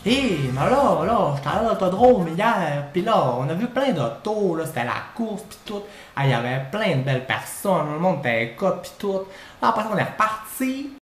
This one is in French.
Hé, mais là, j'étais allé à l'autodrome hier, pis là, on a vu plein d'autos, là, c'était la course pis tout. Ah, il y avait plein de belles personnes, le monde était écoute pis tout. Là, après ça, on est reparti.